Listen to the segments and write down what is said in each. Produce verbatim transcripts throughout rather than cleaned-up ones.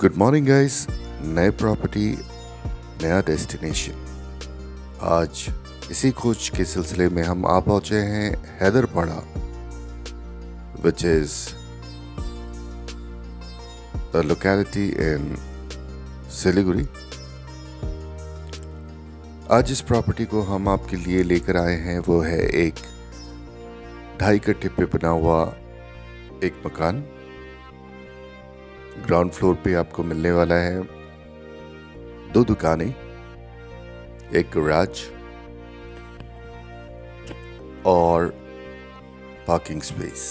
Good morning guys. नए property नया destination. आज इसी खोज के सिलसिले में हम आ पहुंचे हैं Haiderpara, which is a locality in Siliguri. आज जिस प्रॉपर्टी को हम आपके लिए लेकर आए हैं वो है एक ढाई कट्टे पे बना हुआ एक मकान। ग्राउंड फ्लोर पे आपको मिलने वाला है दो दुकानें, एक गैराज और पार्किंग स्पेस।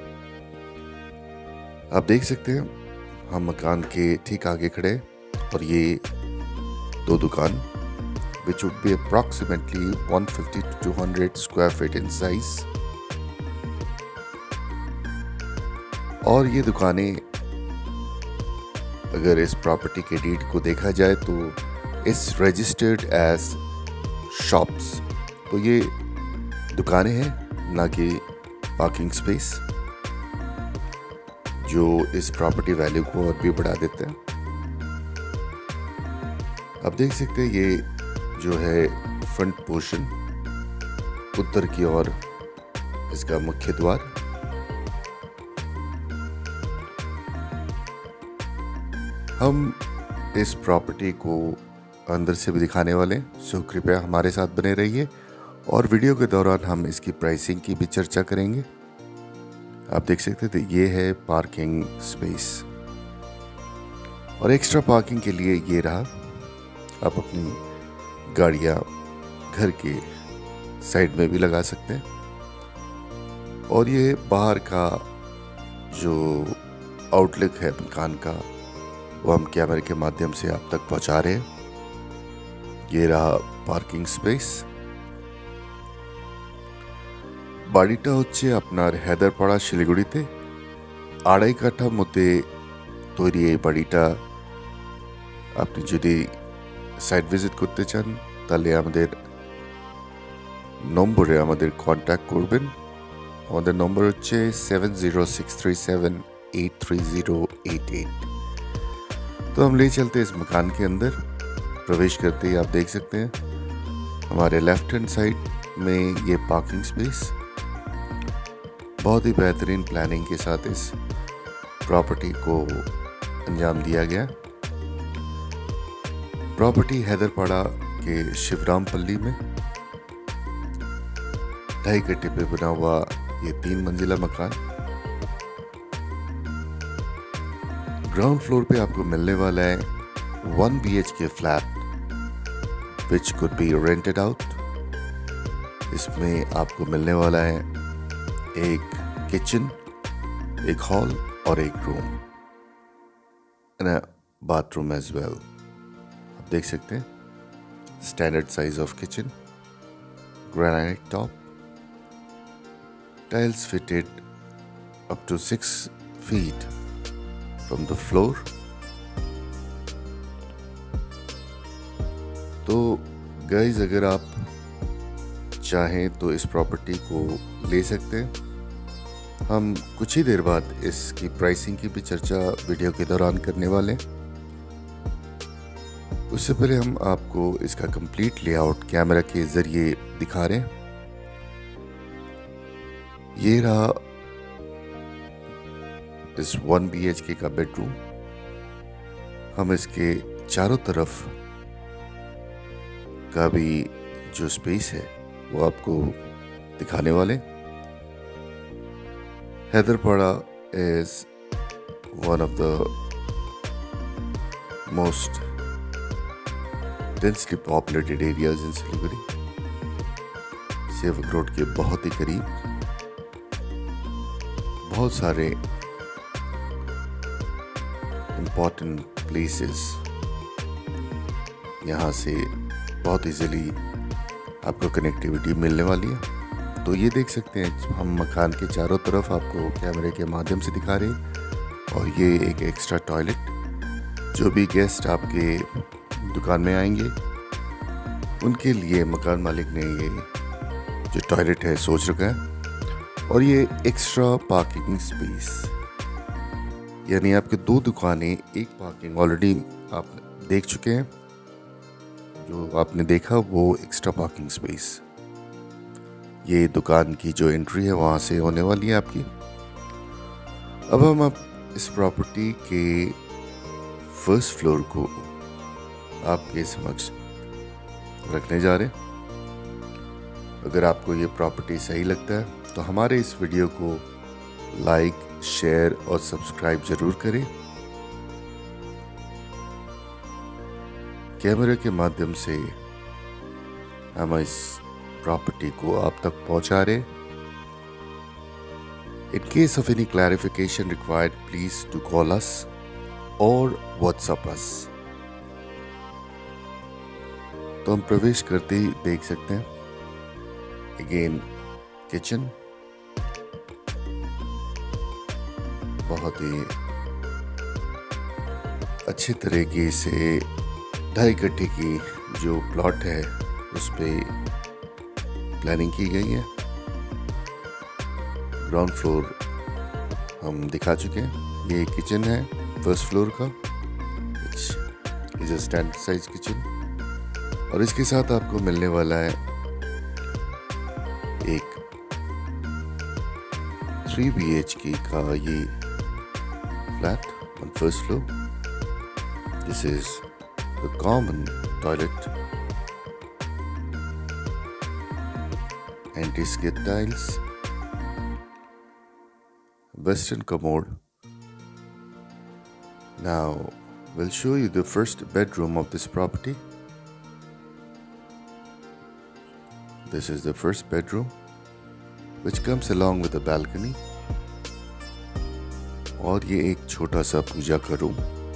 आप देख सकते हैं हम मकान के ठीक आगे खड़े और ये दो दुकान which would be approximately one fifty to two hundred square feet in size। और ये दुकानें अगर इस प्रॉपर्टी के डीड को देखा जाए तो इस रजिस्टर्ड एज शॉप्स, तो ये दुकानें हैं ना कि पार्किंग स्पेस, जो इस प्रॉपर्टी वैल्यू को और भी बढ़ा देते हैं। आप देख सकते हैं ये जो है फ्रंट पोर्शन, उत्तर की ओर इसका मुख्य द्वार। हम इस प्रॉपर्टी को अंदर से भी दिखाने वाले हैं, सो कृपया हमारे साथ बने रहिए और वीडियो के दौरान हम इसकी प्राइसिंग की भी चर्चा करेंगे। आप देख सकते थे ये है पार्किंग स्पेस और एक्स्ट्रा पार्किंग के लिए ये रहा। आप अपनी गाड़ियाँ घर के साइड में भी लगा सकते हैं। और ये बाहर का जो आउटलुक है मकान का वो हम कैमरे के माध्यम से आप तक पहुंचा रहे हैं। ये रहा पार्किंग स्पेस। বাড়িটা হচ্ছে আপনার हैदरपाड़ा শিলিগুড়িতে আড়াই কাঠা মতে তৈরি। এই বাড়িটা আপনি যদি সাইট ভিজিট করতে চান তাহলে আমাদের নম্বরে আমাদের কন্ট্যাক্ট করবেন। আমাদের নম্বর হচ্ছে seven zero six three seven eight three zero eight eight. तो हम ले चलते हैं इस मकान के अंदर। प्रवेश करते ही आप देख सकते हैं हमारे लेफ्ट हैंड साइड में ये पार्किंग स्पेस बहुत ही बेहतरीन प्लानिंग के साथ इस प्रॉपर्टी को अंजाम दिया गया। प्रॉपर्टी हैदरपाड़ा के शिवरामपल्ली में ढाई कट्टे पे बना हुआ ये तीन मंजिला मकान। ग्राउंड फ्लोर पे आपको मिलने वाला है one B H K flat which could be rented out. इसमें आपको मिलने वाला है एक किचन, एक हॉल और एक room and a bathroom as well. आप देख सकते हैं standard size of kitchen, granite top, tiles fitted up to six feet from the floor. तो गाइस अगर आप चाहें तो इस प्रॉपर्टी को ले सकते हैं। हम कुछ ही देर बाद इसकी प्राइसिंग की भी चर्चा वीडियो के दौरान करने वाले हैं। उससे पहले हम आपको इसका कंप्लीट लेआउट कैमरा के जरिए दिखा रहे हैं। ये रहा इस वन बी एच के का बेडरूम। हम इसके चारों तरफ का भी जो स्पेस है वो आपको दिखाने वाले। Haiderpara is one of the most densely populated areas in Siliguri. Sevoke road के बहुत ही करीब बहुत सारे इम्पोर्टेंट प्लेसेस यहाँ से बहुत इजीली आपको कनेक्टिविटी मिलने वाली है। तो ये देख सकते हैं हम मकान के चारों तरफ आपको कैमरे के माध्यम से दिखा रहे हैं। और ये एक एक्स्ट्रा टॉयलेट, जो भी गेस्ट आपके दुकान में आएंगे उनके लिए मकान मालिक ने ये जो टॉयलेट है सोच रखा है। और ये एक्स्ट्रा पार्किंग स्पेस यानी आपके दो दुकानें, एक पार्किंग ऑलरेडी आप देख चुके हैं। जो आपने देखा वो एक्स्ट्रा पार्किंग स्पेस, ये दुकान की जो एंट्री है वहाँ से होने वाली है आपकी। अब हम अब इस प्रॉपर्टी के फर्स्ट फ्लोर को आपके समक्ष रखने जा रहे हैं। अगर आपको ये प्रॉपर्टी सही लगता है तो हमारे इस वीडियो को लाइक, शेयर और सब्सक्राइब जरूर करें। कैमरे के माध्यम से हम इस प्रॉपर्टी को आप तक पहुंचा रहे। In case of any clarification required, please do call us or WhatsApp us. तो हम प्रवेश करते ही देख सकते हैं अगेन किचन, बहुत ही अच्छी तरीके से ढाई कट्ठे की जो प्लॉट है उस पे प्लानिंग की गई है। ग्राउंड फ्लोर हम दिखा चुके हैं। ये किचन है फर्स्ट फ्लोर का, is a standard size kitchen, और इसके साथ आपको मिलने वाला है एक थ्री बी एच के का ये flat on first floor. This is the common toilet, anti skid tiles, western commode. Now we'll show you the first bedroom of this property. This is the first bedroom, which comes along with a balcony. और ये एक छोटा सा पूजा का room.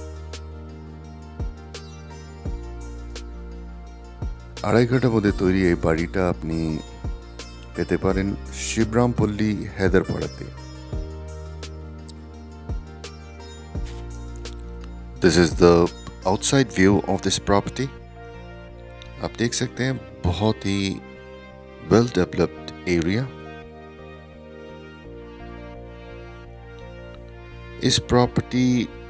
আড়াই ঘন্টার মধ্যে তৈরি এই বাড়িটা আপনি পেতে পারেন শিবরামপল্লী हैदरपाड़ाते। This is the outside view of this property. आप देख सकते हैं बहुत ही well developed area। इस प्रॉपर्टी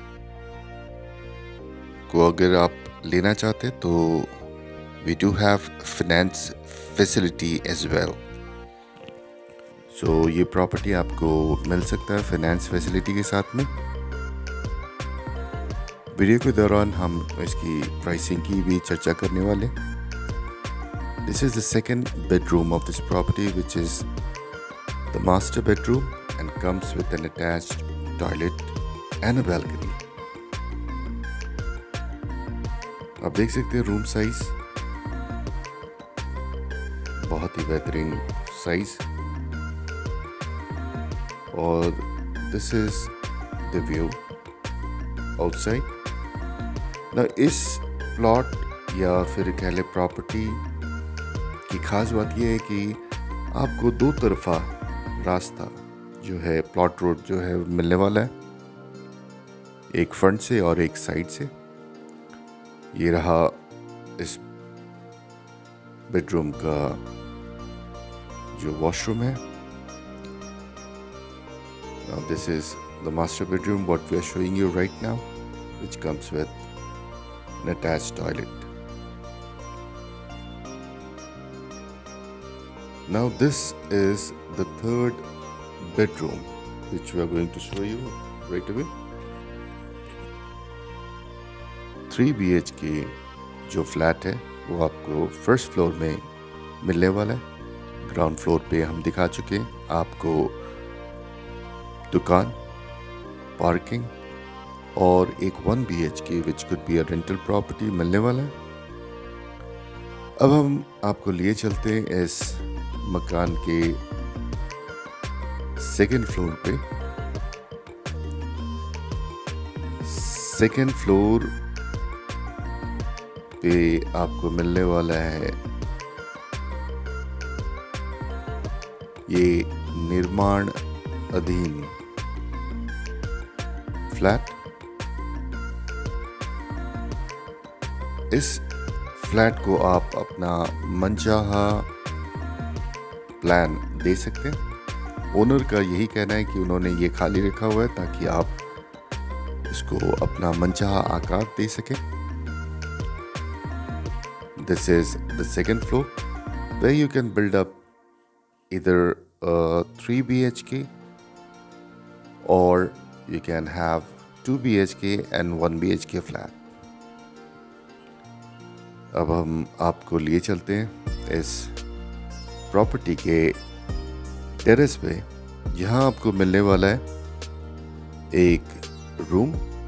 को अगर आप लेना चाहते हैं तो we do have finance facility as well. So ये प्रॉपर्टी आपको मिल सकता है फाइनेंस फैसिलिटी के साथ में। वीडियो के दौरान हम इसकी प्राइसिंग की भी चर्चा करने वाले। This is the second bedroom of this property which is the master bedroom and comes with an attached toilet and a balcony. आप देख सकते हैं रूम साइज बहुत ही बेहतरीन साइज, और this is the view outside. ना इस प्लॉट या फिर कह ले प्रॉपर्टी की खास बात यह है कि आपको दो तरफा रास्ता जो है प्लॉट रोड जो है मिलने वाला है, एक फ्रंट से और एक साइड से। ये रहा इस बेडरूम का जो वॉशरूम है। Now this is the master bedroom what we are showing you right now, which comes with an attached toilet. Now this is the third bedroom which we are going to show you right away. Three B H K जो flat है वो आपको first floor में मिलने वाला है। Ground floor पे हम दिखा चुके हैं आपको दुकान, पार्किंग और एक one B H K which could be a rental property मिलने वाला है। अब हम आपको लिए चलते हैं इस मकान के सेकेंड फ्लोर पे। सेकेंड फ्लोर पे आपको मिलने वाला है ये निर्माण अधीन फ्लैट। इस फ्लैट को आप अपना मनचाहा प्लान दे सकते हैं। ओनर का यही कहना है कि उन्होंने ये खाली रखा हुआ है ताकि आप इसको अपना मनचाहा आकार दे सकें। This is the second floor where you can build up either a three B H K or you can have two B H K and one B H K flat. अब हम आपको लिए चलते हैं इस प्रॉपर्टी के terrace पे, जहां आपको मिलने वाला है एक रूम।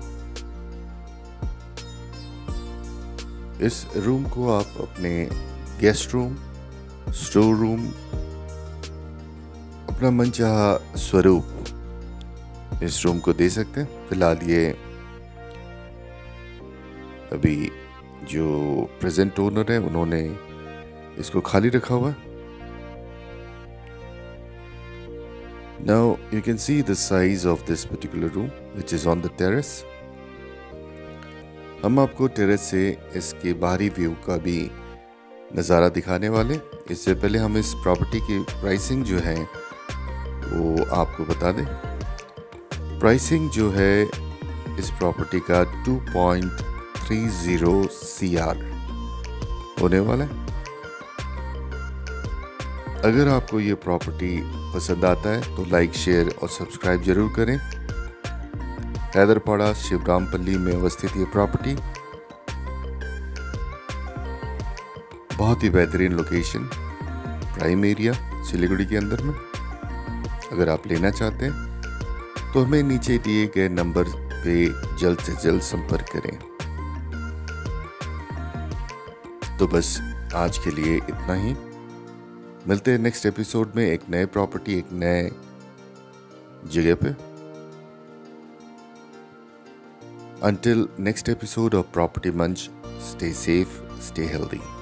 इस रूम को आप अपने गेस्ट रूम, स्टोर रूम, अपना मनचाहा स्वरूप इस रूम को दे सकते हैं। फिलहाल ये अभी जो प्रेजेंट ओनर है उन्होंने इसको खाली रखा हुआ है। Now you can see the size of this particular room which is on the terrace. हम आपको टेरेस से इसके बाहरी व्यू का भी नज़ारा दिखाने वाले। इससे पहले हम इस प्रॉपर्टी की प्राइसिंग जो है वो आपको बता दें। प्राइसिंग जो है इस प्रॉपर्टी का two point three zero C R होने वाला है। अगर आपको ये प्रॉपर्टी पसंद आता है तो लाइक, शेयर और सब्सक्राइब जरूर करें। हैदरपाड़ा शिवरामपल्ली में अवस्थित ये प्रॉपर्टी बहुत ही बेहतरीन लोकेशन, प्राइम एरिया सिलीगुड़ी के अंदर में। अगर आप लेना चाहते हैं तो हमें नीचे दिए गए नंबर पे जल्द से जल्द संपर्क करें। तो बस आज के लिए इतना ही। मिलते हैं नेक्स्ट एपिसोड में एक नए प्रॉपर्टी, एक नए जगह पे। Until next episode of Property Munch, stay safe, stay healthy.